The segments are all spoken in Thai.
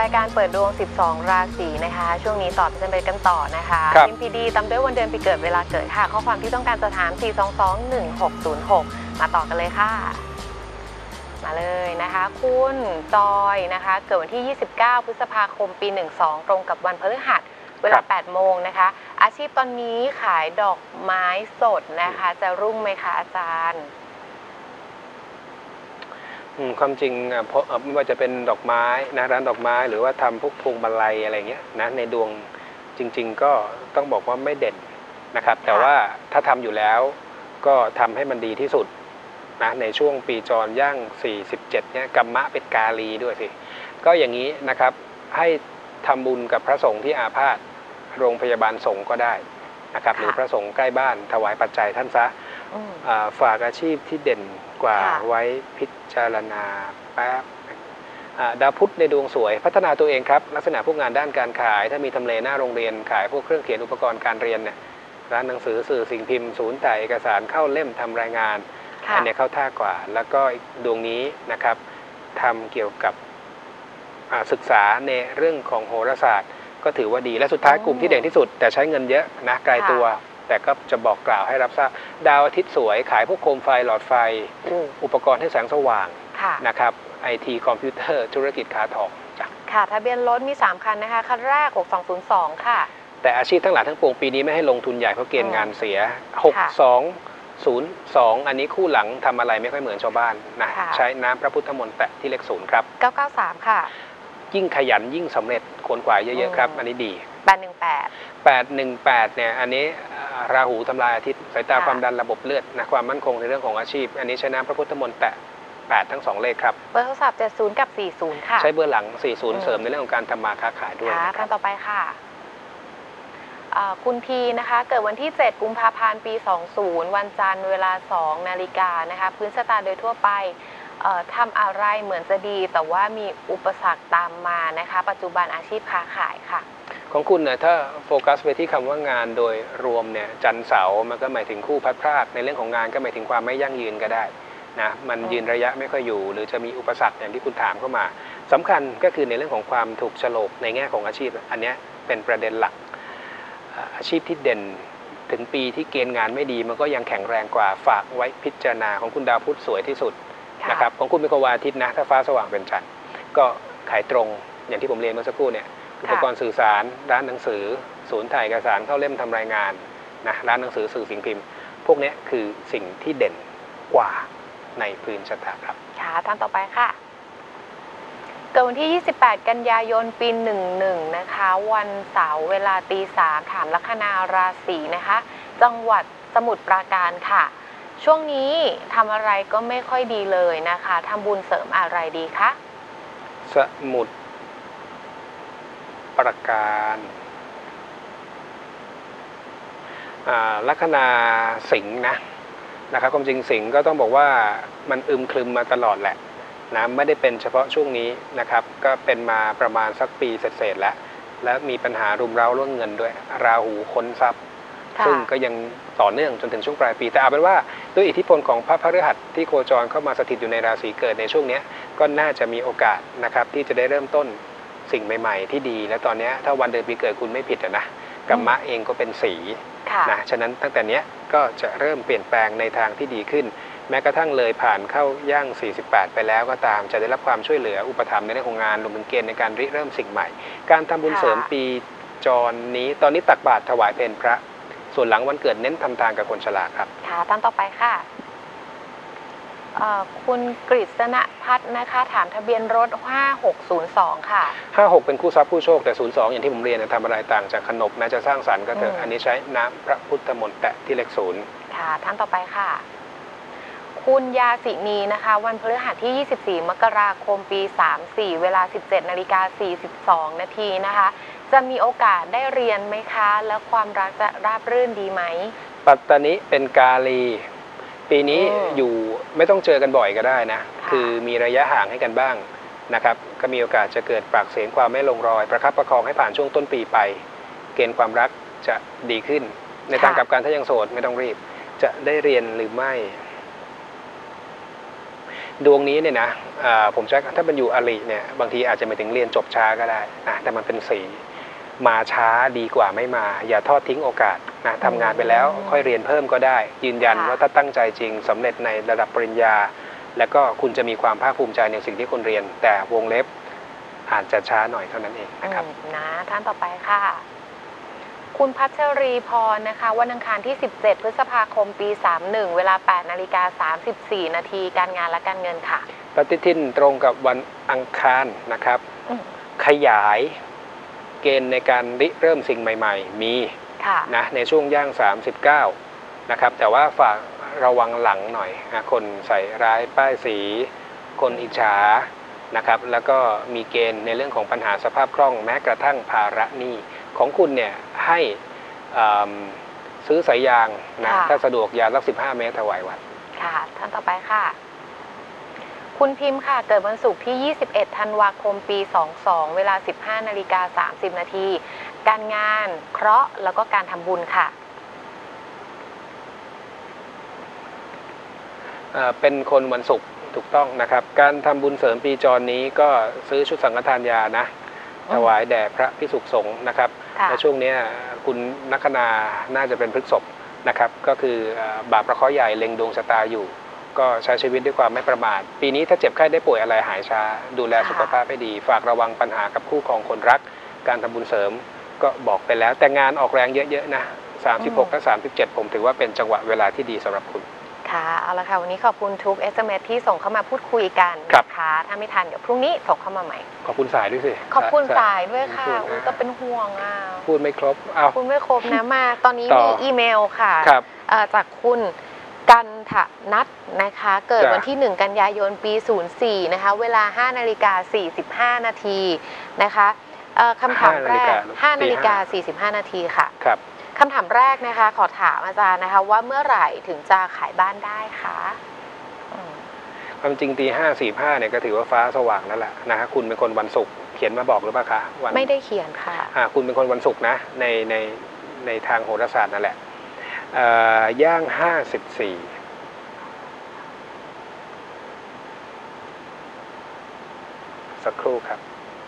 ายการเปิดดวง 12 ราศีนะคะช่วงนี้ต่อจะเป็นกันต่อนะคะพิมพ์พีดีตามด้วยวันเดือนปีเกิดเวลาเกิดค่ะข้อความที่ต้องการจะถาม 4221606 มาต่อกันเลยค่ะมาเลยนะคะคุณจอยนะคะเกิดวันที่ 29 พฤษภาคม ปี 12 ตรงกับวันพฤหัสเวลา 8 โมงนะคะอาชีพตอนนี้ขายดอกไม้สดนะคะจะรุ่งไหมคะอาจารย์ความจริงไม่ว่าจะเป็นดอกไม้นะร้านดอกไม้หรือว่าทำพวกพวงมาลัยอะไรเงี้ยนะในดวงจริงๆก็ต้องบอกว่าไม่เด่นนะครับแต่ว่าถ้าทำอยู่แล้วก็ทำให้มันดีที่สุดนะในช่วงปีจรย่าง47เนี่ยกัมมะเป็นกาลีด้วยสิก็อย่างนี้นะครับให้ทำบุญกับพระสงฆ์ที่อาพาธโรงพยาบาลสงฆ์ก็ได้นะครับหรือพระสงฆ์ใกล้บ้านถวายปัจจัยท่านซะฝากอาชีพที่เด่นกว่าไว้พิจารณาแป๊บดาวพุธในดวงสวยพัฒนาตัวเองครับลักษณะพวกงานด้านการขายถ้ามีทำเลหน้าโรงเรียนขายพวกเครื่องเขียนอุปกรณ์การเรียนเนี่ยร้านหนังสือสื่อสิ่งพิมพ์ศูนย์ถ่ายเอกสารเข้าเล่มทำรายงานอันนี้เข้าท่ากว่าแล้วก็ดวงนี้นะครับทำเกี่ยวกับศึกษาในเรื่องของโหราศาสตร์ก็ถือว่าดีและสุดท้ายกลุ่มที่เด่นที่สุดแต่ใช้เงินเยอะนะไกลตัวแต่ก็จะบอกกล่าวให้รับทราบดาวอาทิตย์สวยขายพวกโคมไฟหลอดไฟอุปกรณ์ให้แสงสว่างนะครับไอทีคอมพิวเตอร์ธุรกิจค้าทองค่ะทะเบียนรถมี3คันนะคะคันแรก6202ค่ะแต่อาชีพทั้งหลายทั้งปวงปีนี้ไม่ให้ลงทุนใหญ่เพราะเกณฑ์งานเสีย6202อันนี้คู่หลังทำอะไรไม่ค่อยเหมือนชาวบ้านนะใช้น้ำพระพุทธมนต์แตะที่เลข0ครับ 993ค่ะยิ่งขยันยิ่งสำเร็จขวนขวายเยอะๆครับอันนี้ดี 818 เนี่ยอันนี้ราหูทำลายอาทิตย์สายตาความดันระบบเลือดนะความมั่นคงในเรื่องของอาชีพอันนี้ใช้น้ำพระพุทธมนต์แตะ8ทั้ง2เลขครับเบอร์โทรศัพท์70กับ40ค่ะใช้เบอร์หลัง40เสริมในเรื่องของการทำมาค้าขายด้วยท่านต่อไปค่ะคุณพีนะคะเกิดวันที่7กุมภาพันธ์ปี20วันจันทร์เวลา2 นาฬิกานะคะพื้นชะตาโดยทั่วไปทำอะไรเหมือนจะดีแต่ว่ามีอุปสรรคตามมานะคะปัจจุบันอาชีพค้าขายค่ะของคุณเนี่ยถ้าโฟกัสไปที่คำว่างานโดยรวมเนี่ยจันทร์เสาร์มันก็หมายถึงคู่พัดพรากในเรื่องของงานก็หมายถึงความไม่ยั่งยืนก็ได้นะมันยืนระยะไม่ค่อยอยู่หรือจะมีอุปสรรคอย่างที่คุณถามเข้ามาสำคัญก็คือในเรื่องของความถูกโฉลกในแง่ของอาชีพอันนี้เป็นประเด็นหลักอาชีพที่เด่นถึงปีที่เกณฑ์งานไม่ดีมันก็ยังแข็งแรงกว่าฝากไว้พิจารณาของคุณดาวพุธสวยที่สุดนะครับของคุณเป็นคนวันอาทิตย์นะถ้าฟ้าสว่างเป็นจันทร์ก็ขายตรงอย่างที่ผมเรียนเมื่อสักครู่เนี่ยอุปกรณ์สื่อสารร้านหนังสือศูนย์ถ่ายเอกสารเข้าเล่มทำรายงานนะร้านหนังสือสื่อสิ่งพิมพ์พวกนี้คือสิ่งที่เด่นกว่าในพื้นชะตาครับค่ะท่านต่อไปค่ะเกิดวันที่28กันยายนปี11นะคะวันเสาร์เวลาตี3ถามลัคนาราศีนะคะจังหวัดสมุทรปราการค่ะช่วงนี้ทำอะไรก็ไม่ค่อยดีเลยนะคะทำบุญเสริมอะไรดีคะสมุทรปราการลัคนาสิงห์นะครับความจริงสิงห์ก็ต้องบอกว่ามันอึมครึมมาตลอดแหละนะไม่ได้เป็นเฉพาะช่วงนี้นะครับก็เป็นมาประมาณสักปีเศษแล้วและมีปัญหารุมเร้าเรื่องเงินด้วยราหูค้นทรัพย์ซึ่งก็ยังต่อเนื่องจนถึงช่วงปลายปีแต่เอาเป็นว่าด้วยอิทธิพลของพระพฤหัสที่โคจรเข้ามาสถิตอยู่ในราศีเกิดในช่วงนี้ก็น่าจะมีโอกาสนะครับที่จะได้เริ่มต้นสิ่งใหม่ๆที่ดีและตอนนี้ถ้าวันเดือนปีเกิดคุณไม่ผิดนะกัมมะเองก็เป็นสีนะฉะนั้นตั้งแต่นี้ก็จะเริ่มเปลี่ยนแปลงในทางที่ดีขึ้นแม้กระทั่งเลยผ่านเข้าย่าง48ไปแล้วก็ตามจะได้รับความช่วยเหลืออุปถัมภ์ในเรื่องของงานรวมถึงเกณฑ์ในการริเริ่มสิ่งใหม่การทำบุญเสริมปีจรนี้ตอนนี้ตักบาตรถวายเพลพระส่วนหลังวันเกิดเน้นทำทานกับคนฉลาดครับค่ะท่านต่อไปค่ะคุณกฤษณพัฒน์นะคะถามทะเบียนรถ5602ค่ะ 56เป็นคู่ทรัพย์ผู้โชคแต่02อย่างที่ผมเรียนทำอะไรต่างจากขนบนะจะสร้างสรรค์ก็เถอะอันนี้ใช้น้ำพระพุทธมนต์แตะที่เลข0 ค่ะท่านต่อไปค่ะคุณยาสินีนะคะวันพฤหัสที่24มกราคมปี34เวลา 17:42 นาทีนะคะจะมีโอกาสได้เรียนไหมคะแล้วความรักจะราบรื่นดีไหมปัตตานีเป็นกาลีปีนี้อยู่ไม่ต้องเจอกันบ่อยก็ได้นะคือมีระยะห่างให้กันบ้างนะครับก็มีโอกาสจะเกิดปากเสียงความไม่ลงรอยประคับประคองให้ผ่านช่วงต้นปีไปเกณฑ์ความรักจะดีขึ้นในทางกลับกันถ้ายังโสดไม่ต้องรีบจะได้เรียนหรือไม่ดวงนี้เนี่ยนะผมใช้ถ้ามันอยู่อริเนี่ยบางทีอาจจะไม่ถึงเรียนจบช้าก็ได้นะแต่มันเป็นสีมาช้าดีกว่าไม่มาอย่าทอดทิ้งโอกาสนะทำงานไปแล้วค่อยเรียนเพิ่มก็ได้ยืนยันว่าถ้าตั้งใจจริงสำเร็จในระดับปริญญาแล้วก็คุณจะมีความภาคภูมิใจในสิ่งที่คุณเรียนแต่วงเล็บอาจจะช้าหน่อยเท่านั้นเองนะครับนะท่านต่อไปค่ะคุณพัชรีพรนะคะวันอังคารที่17พฤษภาคมปี31เวลา 8:34 นาทีการงานและการเงินค่ะปฏิทินตรงกับวันอังคารนะครับขยายเกณฑ์ในการริเริ่มสิ่งใหม่ๆมีนะในช่วงย่าง39นะครับแต่ว่าฝากระวังหลังหน่อยนะคนใส่ร้ายป้ายสีคนอิจฉานะครับแล้วก็มีเกณฑ์ในเรื่องของปัญหาสภาพคล่องแม้กระทั่งภาระหนี้ของคุณเนี่ยให้ซื้อสายยางนะถ้าสะดวกยางสัก15 เมตรถวายวัดค่ะท่านต่อไปค่ะคุณพิมพ์ค่ะเกิดวันศุกร์ที่21ธันวาคมปี22เวลา 15:30 นาทีการงานเคราะห์แล้วก็การทำบุญค่ะเป็นคนวันศุกร์ถูกต้องนะครับการทำบุญเสริมปีจรนี้ก็ซื้อชุดสังฆทานยานะถวายแด่พระภิกษุสงฆ์นะครับและช่วงนี้คุณนัคนาน่าจะเป็นพฤษภนะครับก็คือบาปพระเคราะห์ใหญ่เล็งดวงชะตาอยู่ก็ใช้ชีวิตด้วยความไม่ประมาทปีนี้ถ้าเจ็บไข้ได้ป่วยอะไรหายช้าดูแลสุขภาพให้ดีฝากระวังปัญหากับคู่ครองคนรักการทำบุญเสริมก็บอกไปแล้วแต่งานออกแรงเยอะๆนะ36และ37ผมถือว่าเป็นจังหวะเวลาที่ดีสำหรับคุณค่ะเอาละค่ะวันนี้ขอบคุณทุก SMS ที่ส่งเข้ามาพูดคุยกันนะคะถ้าไม่ทันเดี๋ยวพรุ่งนี้ส่งเข้ามาใหม่ขอบคุณสายด้วยสิขอบคุณสายด้วยค่ะก็เป็นห่วงพูดไม่ครบพูดไม่ครบนะมาตอนนี้มีอีเมลค่ะจากคุณกันถนัทนะคะเกิดวันที่1กันยายนปี04นะคะเวลา 5:45 นาทีนะคะคำถามแรก 5:45 นาทีค่ะคำถามแรกนะคะขอถามอาจารย์นะคะว่าเมื่อไหร่ถึงจะขายบ้านได้คะความจริง5:45เนี่ยก็ถือว่าฟ้าสว่างแล้วแหละนะฮะคุณเป็นคนวันศุกร์เขียนมาบอกหรือเปล่าคะไม่ได้เขียนค่ะคุณเป็นคนวันศุกร์นะในทางโหราศาสตร์นั่นแหละย่าง54สักครู่ครับ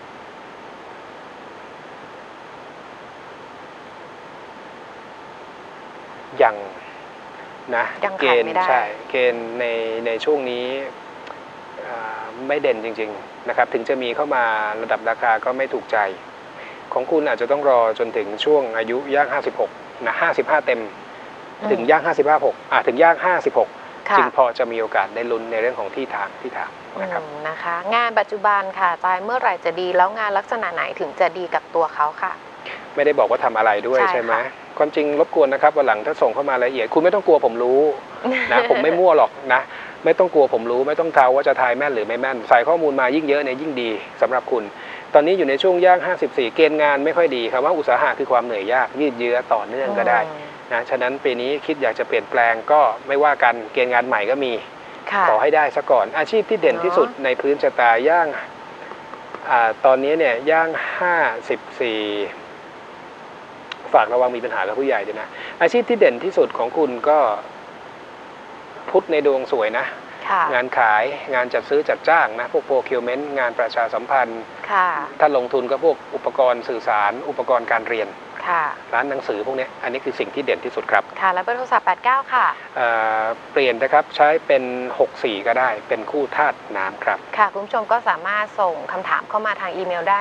ยังนะเกณฑ์ใช่เกณฑ์ในช่วงนี้ไม่เด่นจริงๆนะครับถึงจะมีเข้ามาระดับราคาก็ไม่ถูกใจของคุณอาจจะต้องรอจนถึงช่วงอายุย่าง56นะ55เต็มถึงย่าง55ถึงย่าง56จึงพอจะมีโอกาสได้ลุ้นในเรื่องของที่ทางนะครับนะคะงานปัจจุบันค่ะตายเมื่อไหร่จะดีแล้วงานลักษณะไหนถึงจะดีกับตัวเขาค่ะไม่ได้บอกว่าทำอะไรด้วยใช่ไหมความจริงรบกวนนะครับวันหลังถ้าส่งเข้ามารายละเอียดคุณไม่ต้องกลัวผมรู้นะผมไม่มั่วหรอกนะไม่ต้องกลัวผมรู้ไม่ต้องเทาว่าจะทายแม่นหรือไม่แม่นใส่ข้อมูลมายิ่งเยอะเนี่ยยิ่งดีสำหรับคุณตอนนี้อยู่ในช่วงย่าง54เกณฑ์งานไม่ค่อยดีครับว่าอุตสาหะคือความเหนื่อยยากยืดเยื้อต่อเนื่องก็ได้นะฉะนั้นปีนี้คิดอยากจะเปลี่ยนแปลงก็ไม่ว่ากันเกณฑ์งานใหม่ก็มีขอให้ได้ซะก่อนอาชีพที่เด่นที่สุดในพื้นชะตาย่างตอนนี้เนี่ยย่าง54ฝากระวังมีปัญหากับผู้ใหญ่ด้วยนะอาชีพที่เด่นที่สุดของคุณก็พุธในดวงสวยนะงานขายงานจัดซื้อจัดจ้างนะพวกโปรคิวเมนต์งานประชาสัมพันธ์ถ้าลงทุนก็พวกอุปกรณ์สื่อสารอุปกรณ์การเรียนร้านหนังสือพวกนี้อันนี้คือสิ่งที่เด่นที่สุดครับค่ะแล้วเบอร์โทรศัพท์89ค่ะเปลี่ยนนะครับใช้เป็น64ก็ได้เป็นคู่ธาตุน้ำครับค่ะคุณผู้ชมก็สามารถส่งคำถามเข้ามาทางอีเมลได้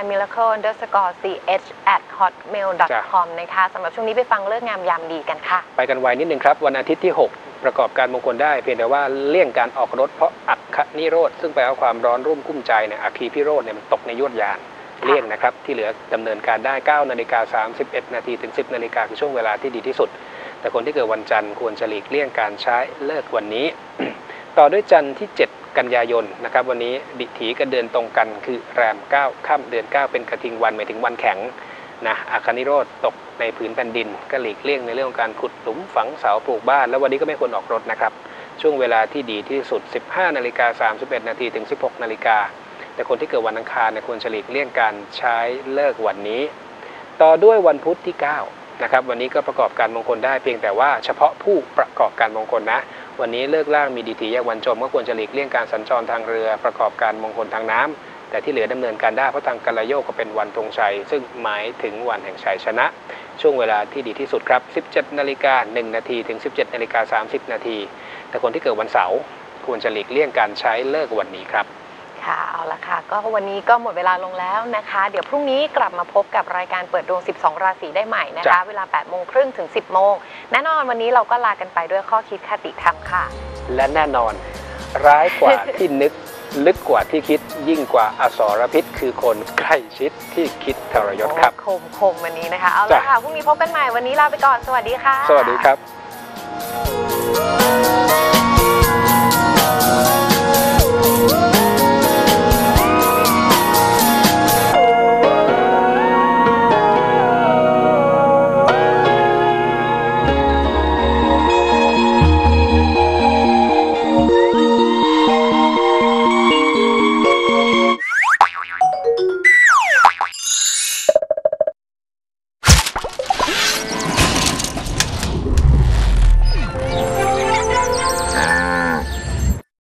miracle_ch@hotmail.com นะคะสำหรับช่วงนี้ไปฟังเลิกงามยามดีกันค่ะไปกันไวนิดนึงครับวันอาทิตย์ที่6ประกอบการมงคลได้เพียงแต่ว่าเลี่ยงการออกรถเพราะอัคคนิโรธซึ่งแปลว่าความร้อนรุ่มกุ้มใจเนี่ยอัคคีพิโรธเนี่ยมันตกในยวดยานเลี่ยงนะครับที่เหลือดำเนินการได้9:31 นาทีถึง10 นาฬิกาคือช่วงเวลาที่ดีที่สุดแต่คนที่เกิดวันจันทร์ควรจะหลีกเลี่ยงการใช้เลิกวันนี้ ต่อด้วยจันทร์ที่7กันยายนนะครับวันนี้ดิถีกับเดือนตรงกันคือแรม9ค่ำเดือน9เป็นกระทิงวันหมายถึงวันแข็งนะอัคคนิโรธตกในผืนแผ่นดินก็หลีกเลี่ยงในเรื่องของการขุดหลุมฝังเสาปลูกบ้านแล้ววันนี้ก็ไม่ควรออกรถนะครับช่วงเวลาที่ดีที่สุด 15:31 นาทีถึง 16 นาฬิกาแต่คนที่เกิดวันอังคารเนี่ยควรหลีกเลี่ยงการใช้เลิกวันนี้ต่อด้วยวันพุธที่9 นะครับวันนี้ก็ประกอบการมงคลได้เพียงแต่ว่าเฉพาะผู้ประกอบการมงคลนะวันนี้เลิกล่างมีดีถีแยกวันชมก็ควรจะหลีกเลี่ยงการสัญจรทางเรือประกอบการมงคลทางน้ำแต่ที่เหลือดำเนินการได้เพราะทางกัลโยกก็เป็นวันธงชัยซึ่งหมายถึงวันแห่งชัยชนะช่วงเวลาที่ดีที่สุดครับ 17:01 นาทีถึง 17:30 นาทีแต่คนที่เกิดวันเสาร์ควรจะหลีกเลี่ยงการใช้เลิกวันนี้ครับค่ะเอาละค่ะก็วันนี้ก็หมดเวลาลงแล้วนะคะเดี๋ยวพรุ่งนี้กลับมาพบกับรายการเปิดดวง12ราศีได้ใหม่นะคะเวลา 8:30 ถึง 10 โมงแน่นอนวันนี้เราก็ลากันไปด้วยข้อคิดคติธรรมค่ะและแน่นอนร้ายกว่าที่นึกลึกกว่าที่คิดยิ่งกว่าอสรพิษคือคนใกล้ชิดที่คิดทรยศครับคมวันนี้นะคะเอาละค่ะพรุ่งนี้พบกันใหม่วันนี้ลาไปก่อนสวัสดีค่ะสวัสดีครับ